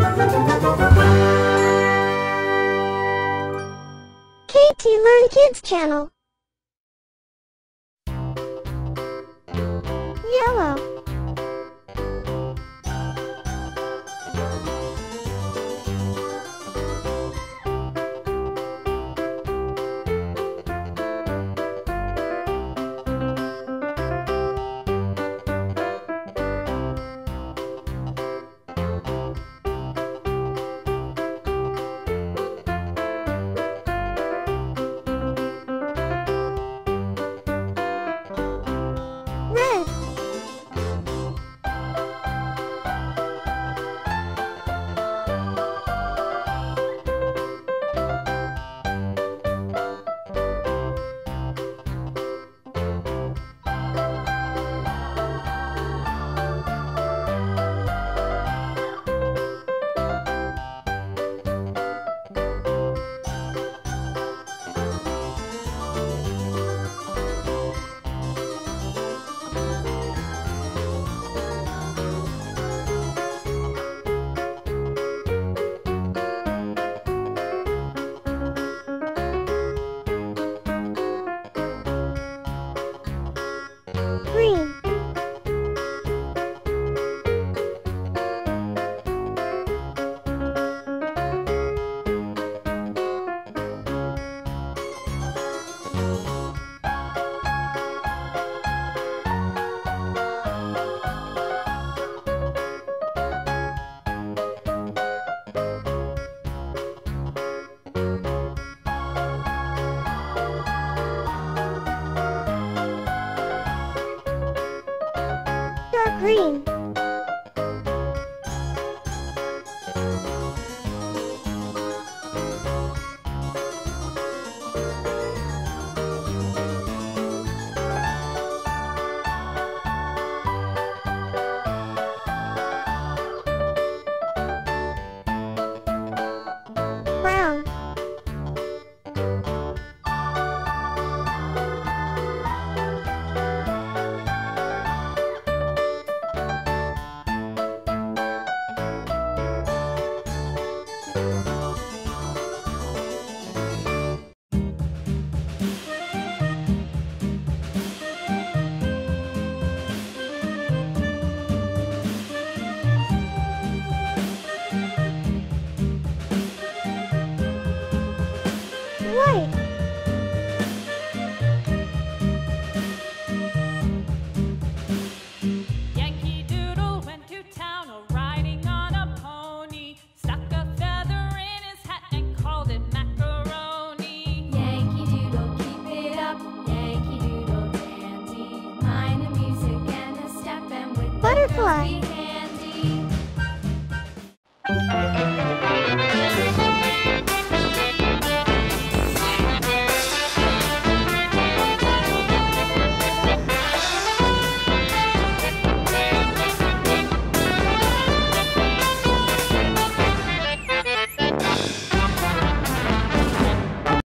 KT Learn Kids Channel. Yellow. Red. Green. Dark green. Brown. White. Yankee Doodle went to town riding on a pony, stuck a feather in his hat and called it macaroni. Yankee Doodle, keep it up, Yankee Doodle dandy. Mind the music and the step and with the Butterfly. girls